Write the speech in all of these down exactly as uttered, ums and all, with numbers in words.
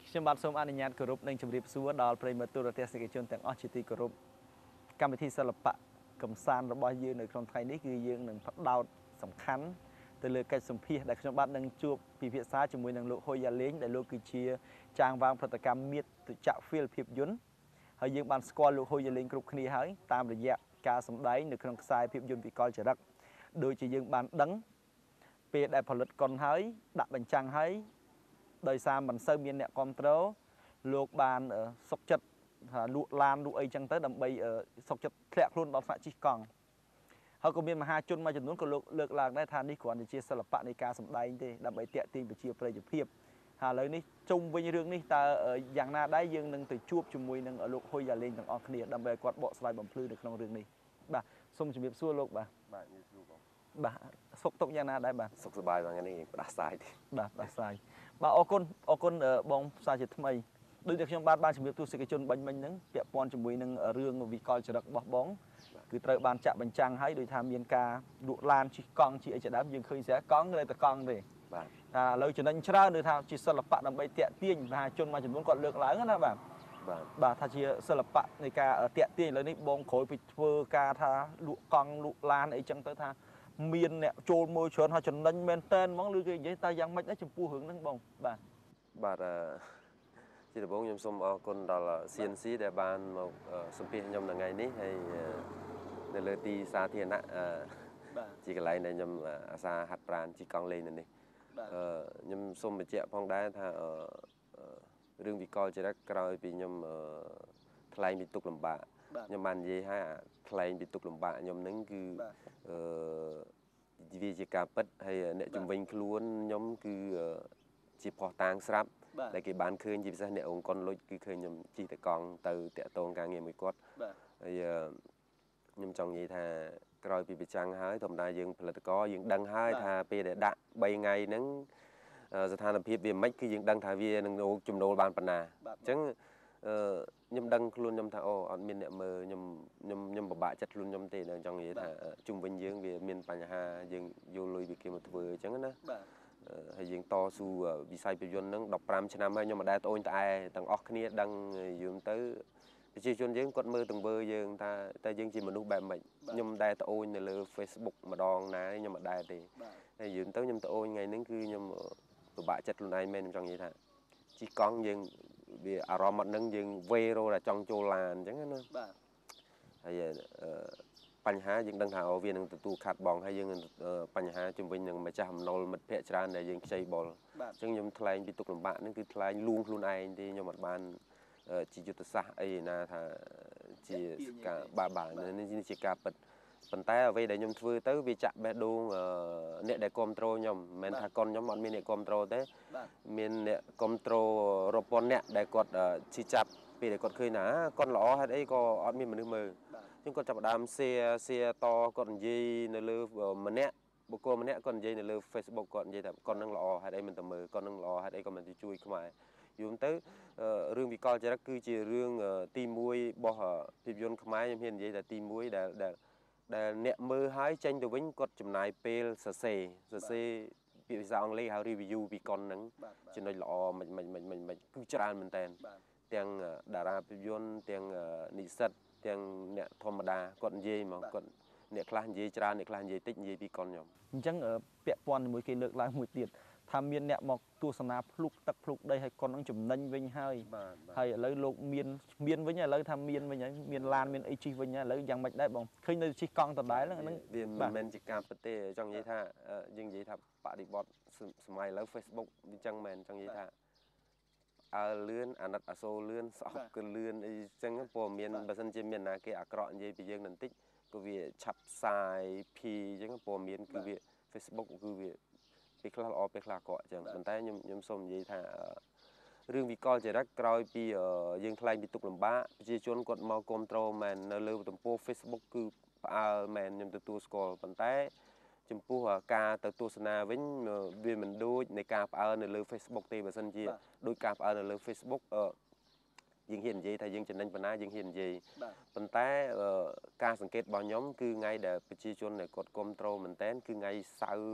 ខ្ញុំបាទសូមអនុញ្ញាតគោរពនិងជម្រាបសួរដល់ប្រិយមិត្តទូរទស្សនិកជនទាំងអស់ជាទីគោរពកម្មវិធីសិល្បៈកំសាន្តរបស់យើងនៅក្នុងថ្ងៃនេះគឺយើងនឹងផ្ដោតសំខាន់ទៅលើកិច្ចសម្ភាសន៍ដែលខ្ញុំបាទនឹងជួបពិភាក្សាជាមួយនឹងលោកហ៊ុយយ៉ាលេងដែលលោកគឺជាចាងវាងផលិតកម្មមាតុចក្រ Film ភាពយន្តហើយយើងបានស្គាល់លោកហ៊ុយយ៉ាលេងគ្រប់គ្នាហើយតាមរយៈការសម្ដែងនៅក្នុងខ្សែភាពយន្តវិកលចរិតដូចជាយើងបានដឹងពេលដែលផលិតកុនហើយដាក់បញ្ចាំងហើយដោយសារមិនសូវមានអ្នកគ្រប់គ្រងលោកបានសុកចិត្តលក់ឡានលក់អីចឹងទៅដើម្បីសុកចិត្តធ្លាក់ខ្លួនដល់ថ្នាក់ជិះកង់ហើយក៏មានមហាជនមួយចំនួនក៏លោកលើកឡើងដែរថានេះគ្រាន់តែជាសិល្បៈនៃការសម្ដែងទេដើម្បីទាក់ទាញប្រជាប្រិយភាពហើយឥឡូវនេះជុំវិញរឿងនេះតើយ៉ាងណាដែរយើងនឹងទៅជួបជាមួយនឹងលោកហ៊ុយយ៉ាលេងទាំងអស់គ្នាដើម្បីឲ្យគាត់បកស្រាយបំភ្លឺនៅក្នុងរឿងនេះបាទសូមជម្រាបសួរលោកបាទបាទជំរាបសួរបងបាទសុខទុក្ខយ៉ាងណាដែរបាទសុខសប្បាយបងនេះផ្ដាសាយទេបាទផ្ដាសាយបាទអរគុណអរគុណបងផ្សាយជាថ្មីដូចតែខ្ញុំបាទបានជំរាបទស្សនិកជនបាញ់មិញហ្នឹងពាក់ព័ន្ធជាមួយនឹងរឿងវិកលចរិតរបស់បងគឺត្រូវបានចាក់បញ្ចាំងហើយដោយថាមានការលក់ឡានជិះកង់ជិះអីជាដើមយើងឃើញស្រាប់កង់នៅតែកង់ទេបាទថាឥឡូវចំណេញច្រើនគឺថាជាសិល្បៈដើម្បីតាក់ទាញមហាជនមួយចំនួនគាត់លើកឡើងណាបាទបាទបាទថាជាសិល្បៈនៃការតាក់ទាញឥឡូវនេះបងក្រោយពីធ្វើការថាលក់កង់លក់ឡានអីចឹងទៅថាមានអ្នកចូលមើលច្រើនហើយចំណេញមែនតើហ្មងឬគេនិយាយតែយ៉ាងម៉េចដែរចំពោះរឿងហ្នឹងបងបាទបាទជាដំបូងខ្ញុំសូមអរគុណដល់ C N C ដែលបានមកសម្ភាសខ្ញុំនៅថ្ងៃនេះហើយនៅលើទីសាធារណៈជាកន្លែងដែលខ្ញុំអាសាហាត់ប្រាណជិះកង់លេងនៅនេះខ្ញុំសូមបញ្ជាក់ផងដែរថារឿងវិកលចរិតក្រោយពីខ្ញុំថ្លែងពីទុកលំបាកខ្ញុំបាននិយាយឲ្យថ្លែងពីទុកលំបាកខ្ញុំហ្នឹងគឺអឺវាជាការពិតហើយអ្នកជំនាញខ្លួនខ្ញុំគឺជាផោះតាងស្រាប់ដែលគេបានឃើញជាពិសេសអ្នកអង្គុនលុចគឺឃើញខ្ញុំជិះតកង់ទៅតាក់ទងការងារមួយគាត់ហើយខ្ញុំចង់និយាយថាក្រោយពីប្រចាំងហើយធម្មតាយើងផលិតករយើងដឹងហើយថាពេលដែលដាក់បីថ្ងៃហ្នឹងស្ថានភាពវាមិនគឺយើងដឹងថាវានឹងចំណូលបានប៉ុណ្ណាអញ្ចឹងខ្ញុំដឹងខ្លួនខ្ញុំថាអូអត់មានអ្នកមើលខ្ញុំខ្ញុំខ្ញុំពិបាកចិត្តខ្លួនខ្ញុំទេចង់និយាយថាជុំវិញយើងវាមានបញ្ហាយើងយកលុយពីគេមកធ្វើអញ្ចឹងណាហើយយើងតស៊ូវិស័យភាពយន្តហ្នឹងដប់ប្រាំឆ្នាំហើយខ្ញុំមិនដែលត្អូញត្អែទាំងអស់គ្នាដឹងយល់ទៅប្រជាជនយើងគាត់មើលទង្វើយើងថាតែយើងជាមនុស្សបែបម៉េចខ្ញុំមិនដែលត្អូញនៅលើ Facebook ម្ដងណាខ្ញុំមិនដែលទេហើយយល់ទៅខ្ញុំត្អូញថ្ងៃហ្នឹងគឺខ្ញុំពិបាកចិត្តខ្លួនឯងមែនខ្ញុំចង់និយាយថាជិះកង់យើងវាអារម្មណ៍អត់នឹងយើងវេរោតែចង់ចូលឡានអញ្ចឹងណាបាទហើយបញ្ហាយើងដឹងថាអូវានឹងទទួលខាត់បងហើយយើងបញ្ហាជំវិញនឹងម្ចាស់អំណុលមិត្តភ័ក្តិច្រើនដែលយើងខ្ចីបុលអញ្ចឹងខ្ញុំថ្លែងពីទុកលំបាកហ្នឹងគឺថ្លែងលួងខ្លួនឯងទេខ្ញុំអត់បានជាយុទ្ធសាស្ត្រអីណាថាជាការបាក់បាក់នេះជាការពិតប៉ុន្តែអ្វីដែលខ្ញុំធ្វើទៅវាចាក់បេះដូងអ្នកដែលគ្រប់គ្រងខ្ញុំមិនមែនថាកូនខ្ញុំអត់មានអ្នកគ្រប់គ្រងទេមានអ្នកគ្រប់គ្រងរាប់ពាន់អ្នកដែលគាត់ជិះចាប់ពេលដែលគាត់ឃើញថាកូនល្អហេតុអីក៏អត់មានមនុស្សមើលអញ្ចឹងគាត់ចាប់ផ្ដើម share share តគាត់និយាយនៅលើម្នាក់បុគ្គលម្នាក់គាត់និយាយនៅលើ Facebook គាត់និយាយថាកូននឹងល្អហេតុអីមិនទៅមើលកូននឹងល្អហេតុអីក៏មិនទៅជួយខ្មែរយល់ទៅរឿងវិកលចរិតគឺជារឿងទីមួយរបស់ភាពយន្តខ្មែរខ្ញុំហ៊ាននិយាយថាទីមួយដែលដែលអ្នកមើលហើយចេញទៅវិញគាត់ចំណាយពេលសរសេរសរសេរពាក្យភាសាអង់គ្លេសហៅ review ពីកុនហ្នឹងចំណុចល្អមិនមិនមិនមិនមិនគឺច្រើនមែនតើទាំងតារាភាពយន្តទាំងនិស្សិតទាំងអ្នកធម្មតាគាត់និយាយមកគាត់អ្នកខ្លះនិយាយច្រើនអ្នកខ្លះនិយាយតិចនិយាយពីកុនខ្ញុំអញ្ចឹងពាក់ព័ន្ធជាមួយគេលើកឡើងមួយទៀតថាមានអ្នកមកទស្សនាភ្លុកទឹកភ្លុកដីឲ្យកុននឹងចំណេញវិញហើយហើយឥឡូវលោកមានមានវិញឥឡូវថាមានវិញហើយមានឡានមានអីជិះវិញហើយឥឡូវយ៉ាងម៉េចដែរបងឃើញនៅជិះកង់ដដែលហ្នឹងវាមិនមែនជាការពិតទេចង់និយាយថាយើងនិយាយថាបដិបត្តិសម័យឥឡូវ Facebook វាចឹងមែនចង់និយាយថាអើលឿនអាណិតអាសូរលឿនស្អប់គឺលឿនអីចឹងព្រោះមានបើសិនជាមានណាគេអាក្រក់និយាយពីយើងបន្តិចក៏វាឆាប់ផ្សាយភីចឹងព្រោះមានគឺវា Facebook គឺវាពេលខ្លះល្អពេលខ្លះអាក្រក់អញ្ចឹងប៉ុន្តែខ្ញុំខ្ញុំសូមនិយាយថារឿងវិកលចរិតក្រោយពីយើងថ្លែងពីទុកលំបាកប្រជាជនគាត់មកគ្រប់គ្រងមែននៅលើទំព័រ Facebook គឺផ្អើលមែនខ្ញុំទទួលស្គាល់ប៉ុន្តែចំពោះការទៅទស្សនាវិញវាមិនដូចនៃការផ្អើលនៅលើ Facebook ទេបើសិនជាដូចការផ្អើលនៅលើ Facebook យើងហ៊ាននិយាយថាយើងចំណេញប៉ុណ្ណាយើងហ៊ាននិយាយប៉ុន្តែការសង្កេតរបស់ខ្ញុំគឺថ្ងៃដែលប្រជាជនដែលគាត់គ្រប់គ្រងមែនតើគឺថ្ងៃសៅរ៍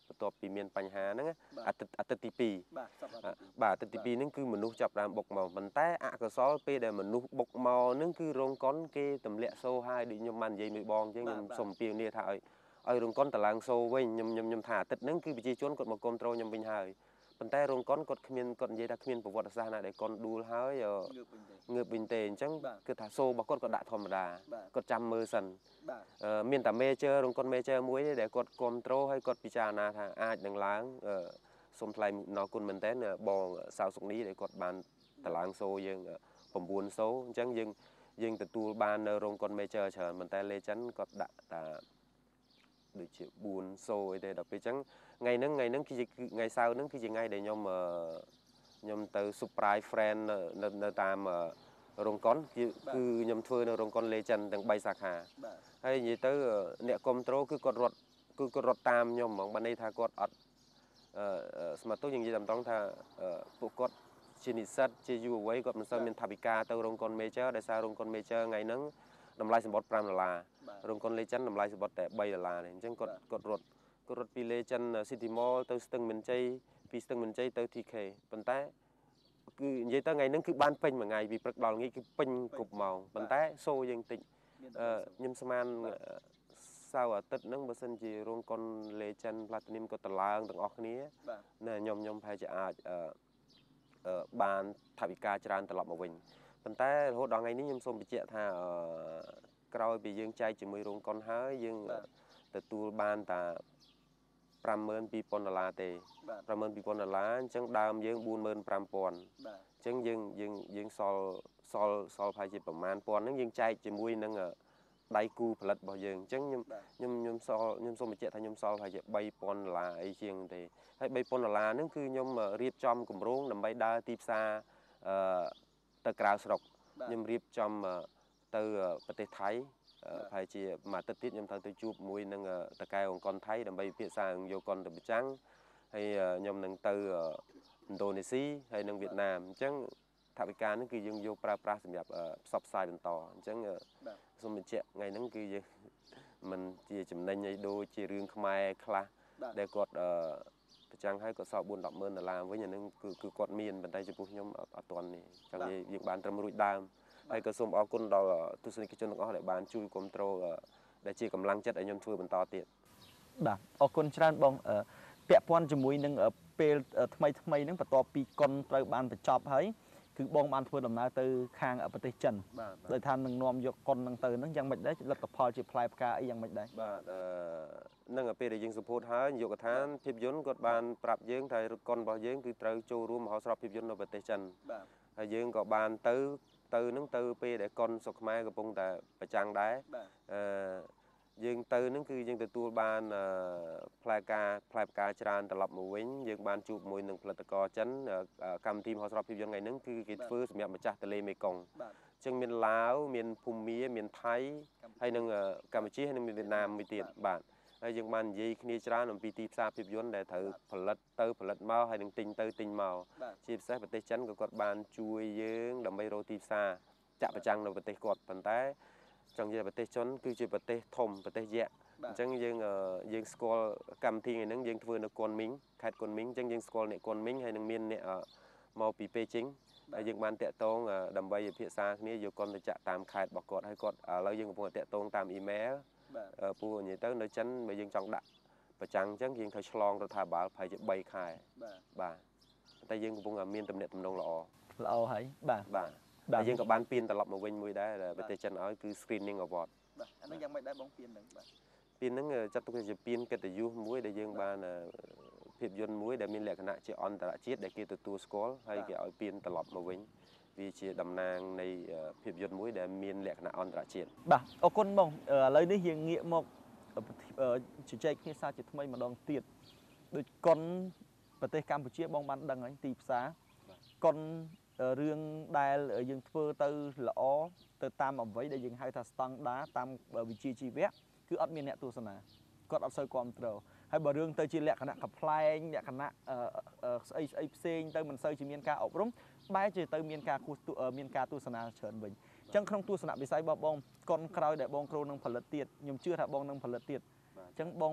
បន្ទាប់ពីមានបញ្ហាហ្នឹងអាទិត្យអាទិត្យទីពីរបាទអាទិត្យទីពីរហ្នឹងគឺមនុស្សចាប់ដើមបុកមកប៉ុន្តែអកុសលពេលដែលមនុស្សបុកមកហ្នឹងគឺរោងកុនគេទម្លាក់សូរហើយដូចខ្ញុំបាននិយាយមួយបងអញ្ចឹងខ្ញុំសូមអំពាវនាវថាឲ្យឲ្យរោងកុនតឡើងសូរវិញខ្ញុំខ្ញុំខ្ញុំថាអាទិត្យហ្នឹងគឺប្រជាជនគាត់មកគ្រប់គ្រងខ្ញុំវិញហើយប៉ុន្តែរោងកុនគាត់គ្មានគាត់និយាយថាគ្មានប្រវត្តិសាស្ត្រណាដែលកុនដួលហើយងើបវិញទេអញ្ចឹងគឺថាសូររបស់គាត់ក៏ដាក់ធម្មតាគាត់ចាំមើលសិនមានតែមេជើររោងកុនមេជើរមួយទេដែលគាត់គ្រប់គ្រងហើយគាត់ពិចារណាថាអាចនឹងឡើងសូមថ្លែងអំណរគុណមែនតើបងសៅសុកនីដែលគាត់បានតឡើងសូរយើង៩សូរអញ្ចឹងយើងយើងទទួលបាននៅរោងកុនមេជើរច្រើនប៉ុន្តែលេចិនគាត់ដាក់តាដូចជាបួនសូរអីទេដល់ពេលអញ្ចឹងថ្ងៃហ្នឹងថ្ងៃហ្នឹងគឺជាថ្ងៃសៅរ៍ហ្នឹងគឺជាថ្ងៃដែលខ្ញុំខ្ញុំទៅ surprise friend នៅនៅតាមរោងកុនគឺគឺខ្ញុំធ្វើនៅរោងកុនលេចិនទាំងបីសាខាហើយនិយាយទៅអ្នកគ្រប់គ្រងគឺគាត់រត់គឺគាត់រត់តាមខ្ញុំហ្មងបានន័យថាគាត់អត់ស្មាតទៅយើងនិយាយតាមត្រង់ថាពួកគាត់ជានិស្សិតជាយុវវ័យគាត់មិនសូវមានថវិកាទៅរោងកុន major ដោយសាររោងកុន major ថ្ងៃហ្នឹងតម្លៃសម្បត្តិប្រាំដុល្លាររោងកុន legend តម្លៃសម្បត្តិតែបីដុល្លារទេអញ្ចឹងគាត់គាត់រត់គាត់រត់ពី legend city mall ទៅស្ទឹងមានជ័យពីស្ទឹងមានជ័យទៅ ទី ខេ ប៉ុន្តែគឺនិយាយទៅថ្ងៃហ្នឹងគឺបានពេញមួយថ្ងៃពីព្រឹកដល់ល្ងាចគឺពេញគ្រប់ម៉ោងប៉ុន្តែសូរយើងតិចខ្ញុំស្មានសៅរ៍អាទិត្យហ្នឹងបើសិនជារោងកុន legend platinum គាត់តឡើងទាំងអស់គ្នាណាខ្ញុំខ្ញុំប្រហែលជាអាចបានថវិកាច្រើនត្រឡប់មកវិញប៉ុន្តែរហូតដល់ថ្ងៃនេះខ្ញុំសូមបញ្ជាក់ថាក្រោយពីយើងចែកជាមួយរោងកុនហើយយើងទទួលបានតែប្រាំម៉ឺនពីរពាន់ដុល្លារទេប្រាំម៉ឺនពីរពាន់ដុល្លារអញ្ចឹងដើមយើងបួនម៉ឺនប្រាំពាន់អញ្ចឹងយើងយើងយើងសល់សល់សល់ប្រហែលជាប្រមាណពាន់ហ្នឹងយើងចែកជាមួយនឹងដៃគូផលិតរបស់យើងអញ្ចឹងខ្ញុំខ្ញុំខ្ញុំសល់ខ្ញុំសូមបញ្ជាក់ថាខ្ញុំសល់ប្រហែលជាបីពាន់ដុល្លារអីជាងទេហើយបីពាន់ដុល្លារហ្នឹងគឺខ្ញុំរៀបចំគម្រោងដើម្បីដើរទីផ្សារអឺទៅក្រៅស្រុកខ្ញុំរៀបចំទៅប្រទេសថៃប្រហែលជាមួយអាទិត្យទៀតខ្ញុំត្រូវទៅជួបមួយនឹងតកែអង្គកុនថៃដើម្បីពិភាក្សាយកកុនទៅប្រចាំងហើយខ្ញុំនឹងទៅឥណ្ឌូនេស៊ីហើយនិងវៀតណាមអញ្ចឹងថវិកាហ្នឹងគឺយើងយកប្រើប្រាស់សម្រាប់ផ្សព្វផ្សាយបន្តអញ្ចឹងសូមបញ្ជាក់ថ្ងៃហ្នឹងគឺយើងមិនជាចំណេញអីដូចជារឿងខ្មែរខ្លះដែលគាត់ប្រចាំងហើយគាត់សល់បួនដប់ម៉ឺនដុល្លារវិញអាហ្នឹងគឺគឺគាត់មានប៉ុន្តែចំពោះខ្ញុំអត់ទាន់នេះចង់និយាយយើងបានត្រឹមរួចដើមហើយក៏សូមអរគុណដល់ទស្សនិកជនទាំងអស់ដែលបានជួយគ្រប់គ្រងដែលជាកម្លាំងចិត្តឲ្យខ្ញុំធ្វើបន្តទៀតបាទអរគុណច្រើនបងពាក់ព័ន្ធជាមួយនឹងពេលថ្មីថ្មីហ្នឹងបន្ទាប់ពីកុនត្រូវបានបញ្ចប់ហើយគឺបងបានធ្វើដំណើរទៅខាងប្រទេសចិនដោយថានឹងនាំយកកុនហ្នឹងទៅហ្នឹងយ៉ាងម៉េចដែរលទ្ធផលជាផ្លែផ្កាអីយ៉ាងម៉េចដែរបាទនឹងពេលដែលយើងសម្ពោធហើយនាយកដ្ឋានភាពយន្តគាត់បានប្រាប់យើងថាកុនរបស់យើងគឺត្រូវចូលរួមមហោស្រពភាពយន្តនៅប្រទេសចិនបាទហើយយើងក៏បានទៅទៅនឹងទៅពេលដែលកុនស្រុកខ្មែរកំពុងតែប្រចាំងដែរអឺយើងទៅនឹងគឺយើងទទួលបានផ្លែការផ្លែផ្កាច្រើនត្រឡប់មកវិញយើងបានជួបមួយនឹងផលិតករចិនកម្មវិធីមហោស្រពភាពយន្តថ្ងៃហ្នឹងគឺគេធ្វើសម្រាប់ម្ចាស់ទន្លេមេគង្គអញ្ចឹងមានឡាវមានភូមាមានថៃហើយនឹងកម្ពុជាហើយនឹងមានវៀតណាមមួយទៀតបាទហើយយើងបាននិយាយគ្នាច្រើនអំពីទីផ្សារភាពយន្តដែលត្រូវផលិតទៅផលិតមកហើយនឹងទិញទៅទិញមកជាពិសេសប្រទេសចិនក៏គាត់បានជួយយើងដើម្បីរកទីផ្សារចាក់ប្រចាំងនៅប្រទេសគាត់ប៉ុន្តែចង់និយាយប្រទេសចិនគឺជាប្រទេសធំប្រទេសយក្សអញ្ចឹងយើងយើងស្គាល់កម្មវិធីហ្នឹងយើងធ្វើនៅកុនមីងខេត្តកុនមីងអញ្ចឹងយើងស្គាល់អ្នកកុនមីងហើយនឹងមានអ្នកមកពីប៉េជីងហើយយើងបានតាក់ទងដើម្បីពិភាក្សាគ្នាយកកុនទៅចាក់តាមខេត្តរបស់គាត់ហើយគាត់ឥឡូវយើងកំពុងតាក់ទងតាមអ៊ីមែលពូនិយាយទៅនៅចិនបើយើងចង់ដាក់ប្រចាំងអញ្ចឹងយើងត្រូវឆ្លងរដ្ឋាភិបាលប្រហែលជាបីខែបាទតែយើងកំពុងតែមានទំនាក់ទំនងល្អល្អហើយបាទបាទតែយើងក៏បានពៀនត្រឡប់មកវិញមួយដែរប្រទេសចិនឲ្យគឺ screening award បាទអានឹងយ៉ាងម៉េចដែរបងពៀនហ្នឹងបាទពៀនហ្នឹងចាត់ទុកជាពៀនកិត្តិយសមួយដែលយើងបានភាពយន្តមួយដែលមានលក្ខណៈជាអន្តរជាតិដែលគេទទួលស្គាល់ហើយគេឲ្យពៀនត្រឡប់មកវិញវាជាតំណាងនៃភាពយន្តមួយដែលមានលក្ខណៈអន្តរជាតិបាទអរគុណបងឥឡូវនេះយើងងាកមកជជែកគ្នាសារជាថ្មីម្ដងទៀតដូចកុនប្រទេសកម្ពុជាបងបានដឹងហើយទីផ្សារកុនរឿងដែលយើងធ្វើទៅល្អទៅតាមអ្វីដែលយើងហៅថាស្តង់ដារតាមវិជ្ជាជីវៈគឺអត់មានអ្នកទស្សនាគាត់អត់សូវគ្រប់គ្រងហើយបើរឿងទៅជាលក្ខណៈកំ pl ែងលក្ខណៈស្អីស្អីផ្សេងទៅមិនសូវជាមានការអប់រំបែរជាទៅមានការគូសមានការទស្សនាច្រើនវិញអញ្ចឹងក្នុងទស្សនវិស័យរបស់បងកុនក្រោយដែលបងគ្រូនឹងផលិតទៀតខ្ញុំជឿថាបងនឹងផលិតទៀតអញ្ចឹងបងមិន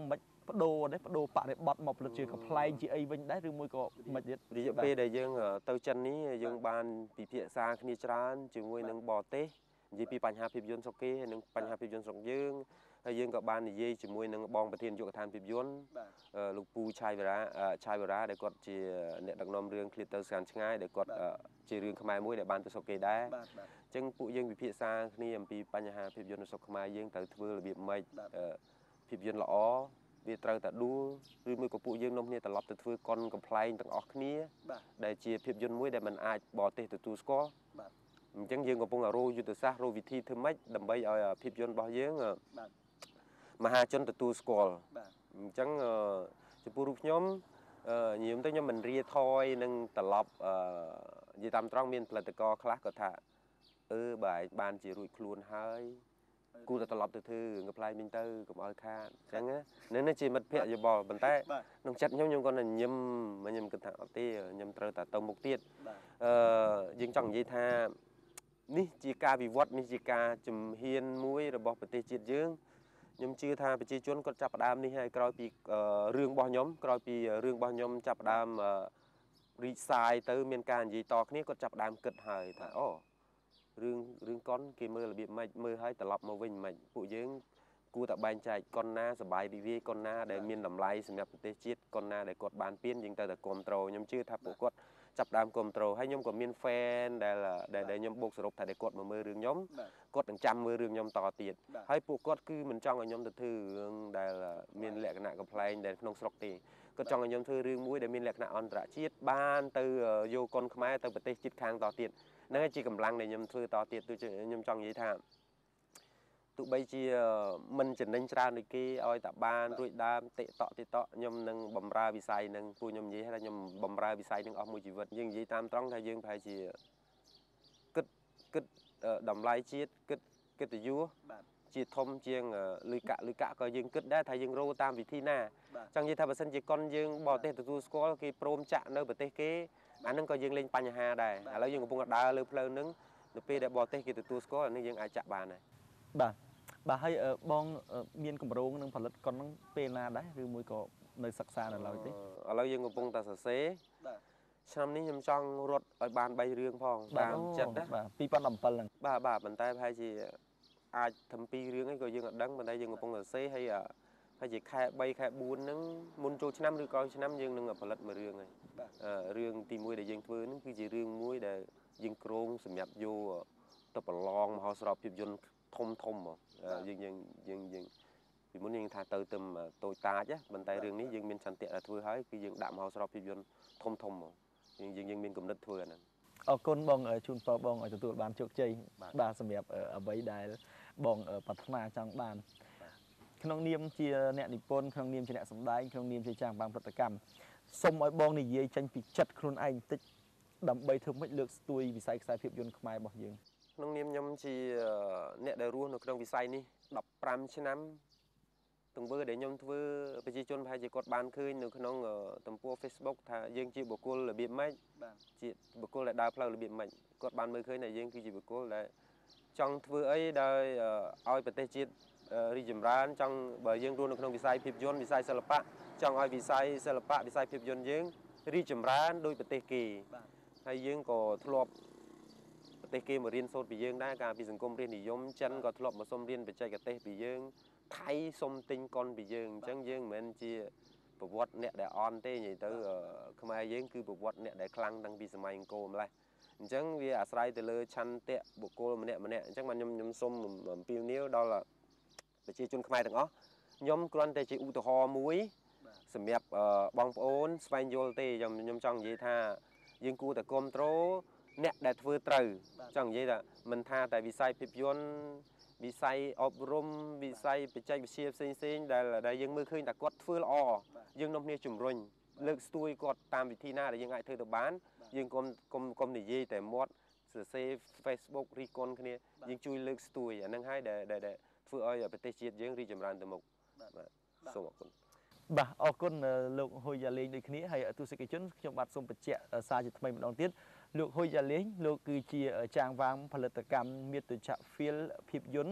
បដូរនេះបដូរបរិបត្តិមកផលិតជាកំ pl ែងជាអីវិញដែរឬមួយក៏មិនទៀតរយៈពេលដែលយើងទៅចិននេះយើងបានពិភាក្សាគ្នាច្រើនជាមួយនឹងបរទេសនិយាយពីបញ្ហាភាពយន្តស្រុកគេហើយនិងបញ្ហាភាពយន្តស្រុកយើងហើយយើងក៏បាននិយាយជាមួយនឹងបងប្រធានយុគឋានភាពយន្តលោកពូឆាយវរាឆាយវរាដែលគាត់ជាអ្នកដឹកនាំរឿងឃ្លាតទៅស្កានឆ្ងាយដែលគាត់ជារឿងខ្មែរមួយដែលបានទៅស្រុកគេដែរអញ្ចឹងពួកយើងពិភាក្សាគ្នាអំពីបញ្ហាភាពយន្តនៅស្រុកខ្មែរយើងត្រូវធ្វើរបៀបម៉េចភាពយន្តល្អវាត្រូវតែដួលឬមួយក៏ពួកយើងនាំគ្នាត្រឡប់ទៅធ្វើកុនកំ pl ែងទាំងអស់គ្នាដែលជាភាពយន្តមួយដែលมันអាចបរទេសទទួលស្គាល់អញ្ចឹងយើងកំពុងតែរកយុទ្ធសាស្ត្ររកវិធីធ្វើម៉េចដើម្បីឲ្យភាពយន្តរបស់យើងមហាជនទទួលស្គាល់អញ្ចឹងចំពោះរូបខ្ញុំញោមទៅខ្ញុំមិនរាថយនឹងត្រឡប់និយាយតាមត្រង់មានផលិតករខ្លះក៏ថាអឺបើឯងបានជារួចខ្លួនហើយគូទៅត្រឡប់ទៅធ្វើរឿងកំ pl ែងវិញទៅកុំឲ្យខាតអញ្ចឹងនឹងនេះជាមិត្តភ័ក្តិយោបល់ប៉ុន្តែក្នុងចិត្តខ្ញុំខ្ញុំគាត់តែញឹមខ្ញុំគិតថាអត់ទេខ្ញុំត្រូវតែទៅមុខទៀតអឺយើងចង់និយាយថានេះជាការវិវត្តនេះជាការជំហានមួយរបស់ប្រទេសជាតិយើងខ្ញុំជឿថាប្រជាជនគាត់ចាប់ផ្ដើមនេះហើយក្រោយពីរឿងរបស់ខ្ញុំក្រោយពីរឿងរបស់ខ្ញុំចាប់ផ្ដើមរីកសាយទៅមានការនិយាយតគ្នាគាត់ចាប់ផ្ដើមគិតហើយថាអូរឿងរឿងកុនគេមើលរបៀបម៉េចមើលឲ្យត្រឡប់មកវិញម៉េចពួកយើងគួរតែបែងចែកកុនណាសបាយរីវាយកុនណាដែលមានតម្លៃសម្រាប់ប្រទេសជាតិកុនណាដែលគាត់បានពៀនយើងទៅតែគ្រប់ត្រូលខ្ញុំជឿថាពួកគាត់ចាប់ដើមគ្រប់ត្រូលហើយខ្ញុំក៏មាន fan ដែលដែលខ្ញុំបូកសរុបថាគាត់មកមើលរឿងខ្ញុំគាត់នឹងចាំមើលរឿងខ្ញុំតទៀតហើយពួកគាត់គឺមិនចង់ឲ្យខ្ញុំទៅធ្វើរឿងដែលមានលក្ខណៈកំ pl ែងដែលក្នុងស្រុកទេគាត់ចង់ឲ្យខ្ញុំធ្វើរឿងមួយដែលមានលក្ខណៈអន្តរជាតិបានទៅយកកុនខ្មែរទៅប្រទេសជាតិខាងតទៀតហ្នឹងជាកម្លាំងដែលខ្ញុំធ្វើតទៀតដូចខ្ញុំចង់និយាយថាទោះបីជាមិនចំណេញច្រើនដូចគេឲ្យតែបានរួចដើមតិតតិតខ្ញុំនឹងបំរើវិស័យនឹងពួកខ្ញុំនិយាយថាខ្ញុំបំរើវិស័យនឹងអស់មួយជីវិតយើងនិយាយតាមត្រង់ថាយើងប្រហែលជាគិតគិតតម្លៃជាតិគិតកិត្តិយសជាធំជាងលុយកាក់លុយកាក់ក៏យើងគិតដែរថាយើងរកតាមវិធីណាចង់និយាយថាបើសិនជាកុនយើងបរទេសទទួលស្គាល់គេព្រមចាក់នៅប្រទេសគេអានឹងក៏យើងលេងបញ្ហាដែរឥឡូវយើងកំពុងតែដើរលើផ្លូវហ្នឹងនៅពេលដែលបរទេសគេទទួលស្គាល់អានេះយើងអាចចាក់បានដែរបាទបាទហើយបងមានកម្រងនឹងផលិតកុនហ្នឹងពេលណាដែរឬមួយក៏នៅសិក្សានៅឡើយទេឥឡូវយើងកំពុងតែសរសេរឆ្នាំនេះខ្ញុំចង់រត់ឲ្យបានបីរឿងផងតាមចិត្តណាបាទពីរពាន់ដប់ប្រាំហ្នឹងបាទបាទប៉ុន្តែប្រហែលជាអាចធ្វើពីររឿងអីក៏យើងអត់ដឹងប៉ុន្តែយើងកំពុងសរសេរហើយហើយជាខែបីខែបួនហ្នឹងមុនចូលឆ្នាំឬក្រោយឆ្នាំយើងនឹងផលិតមួយរឿងហើយរឿងទីមួយដែលយើងធ្វើហ្នឹងគឺជារឿងមួយដែលយើងគ្រោងសម្រាប់យកទៅប្រឡងមហោស្រពភាពយន្តធំធំមកយើងយើងយើងយើងពីមុនយើងថាទៅទៅតូចតាចប៉ុន្តែរឿងនេះយើងមានឆន្ទៈធ្វើហើយគឺយើងដាក់មហោស្រពភាពយន្តធំធំមកយើងយើងយើងមានគំនិតធ្វើអាហ្នឹងអរគុណបងជូនពរបងឲ្យទទួលបានជោគជ័យបាទសម្រាប់អ្វីដែលបងប្រាថ្នាចង់បានក្នុងនាមជាអ្នកនិពន្ធក្នុងនាមជាអ្នកសម្ដែងក្នុងនាមជាចាស់បាំងព្រឹត្តិកម្មសូមឲ្យបងនិយាយចេញពីចិត្តខ្លួនឯងបន្តិចដើម្បីធ្វើម៉េចលើកស្ទួយវិស័យខ្សែភាពយន្តខ្មែររបស់យើងក្នុងនាមខ្ញុំជាអ្នកដែលរស់នៅក្នុងវិស័យនេះដប់ប្រាំឆ្នាំទង្វើដែលខ្ញុំធ្វើប្រជាជនប្រហែលជាគាត់បានឃើញនៅក្នុងទំព័រ Facebook ថាយើងជាបុគ្គលរបៀបម៉េចជាបុគ្គលដែលដើរផ្លូវរបៀបម៉េចគាត់បានមើលឃើញថាយើងគឺជាបុគ្គលដែលចង់ធ្វើអីដែលឲ្យប្រទេសជាតិរីកចម្រើនចង់បើយើងរស់នៅក្នុងវិស័យភាពយន្តវិស័យសិល្បៈចង់ឲ្យវិស័យសិល្បៈវិស័យភាពយន្តយើងរីកចម្រើនដោយប្រទេសគេហើយយើងក៏ធ្លាប់ប្រទេសគេមករៀនសូត្រពីយើងដែរកាលពីសង្គមរាស្ត្រនិយមចិនក៏ធ្លាប់មកសុំរៀនបច្ចេកទេសពីយើងថៃសុំទិញកុនពីយើងអញ្ចឹងយើងមិនមែនជាប្រវត្តិអ្នកដែលអន់ទេនិយាយទៅខ្មែរយើងគឺប្រវត្តិអ្នកដែលខ្លាំងតាំងពីសម័យអង្គរម្លេះអញ្ចឹងវាអាស្រ័យទៅលើឆន្ទៈបុគ្គលម្នាក់ម្នាក់អញ្ចឹងខ្ញុំខ្ញុំសូមអំពាវនាវដល់ប្រជាជនខ្មែរទាំងអស់ខ្ញុំគ្រាន់តែជាឧទាហរណ៍មួយសម្រាប់បងប្អូនស្វែងយល់ទេខ្ញុំខ្ញុំចង់និយាយថាយើងគួរតែគ្រប់គ្រងអ្នកដែលធ្វើត្រូវចង់និយាយថាមិនថាតែវិស័យភាពយន្តវិស័យអប់រំវិស័យបច្ចេកវិទ្យាផ្សេងផ្សេងដែលដែលយើងមើលឃើញថាគាត់ធ្វើល្អយើងនាំគ្នាជំរុញលើកស្ទួយគាត់តាមវិធីណាដែលយើងអាចធ្វើទៅបានយើងកុំកុំកុំនិយាយតែមាត់សរសេរ Facebook រីកុនគ្នាយើងជួយលើកស្ទួយអាហ្នឹងហើយដែលដែលធ្វើឲ្យប្រទេសជាតិយើងរីកចម្រើនទៅមុខបាទសូមអរគុណបាទអរគុណលោកហ៊ុយយ៉ាលេងដូចគ្នាហើយទស្សនិកជនខ្ញុំបាទសូមបញ្ជាក់សារជាថ្មីម្ដងទៀតលោកហ៊ុយយ៉ាលេងលោកគឺជាចាងវាងផលិតកម្មមាតុចក្រ Film ភាពយន្ត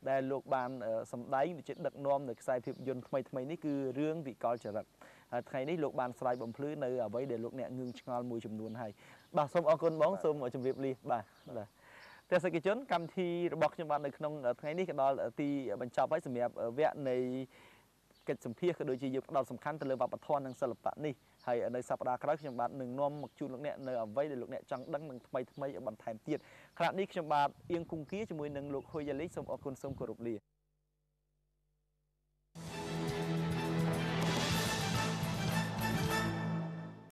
ដែលលោកបានសម្ដែងវិចិត្រដឹកនាំនៅខ្សែភាពយន្តថ្មីថ្មីនេះគឺរឿងវិកលចរិតថ្ងៃនេះលោកបានស្រាយបំភ្លឺនៅអ្វីដែលលោកអ្នកងឿងឆ្ងល់មួយចំនួនហើយបាទសូមអរគុណបងសូមជម្រាបលាបាទបាទទស្សនិកជនកម្មវិធីរបស់ខ្ញុំបាទនៅក្នុងថ្ងៃនេះក៏ដល់ទីបញ្ចប់ហើយសម្រាប់វគ្គនៃកិច្ចសម្ភាសក៏ដូចជាយើងផ្ដោតសំខាន់ទៅលើវប្បធម៌និងសិល្បៈនេះហើយនៅសប្តាហ៍ក្រោយខ្ញុំបាទនឹងនាំមកជូនលោកអ្នកនៅអ្វីដែលលោកអ្នកចង់ដឹងនឹងថ្មីថ្មីបន្ថែមទៀតខណៈនេះខ្ញុំបាទអៀងគង្គគាជាមួយនឹងលោកហ៊ុយយ៉ាលីសូមអរគុណសូមគោរពលា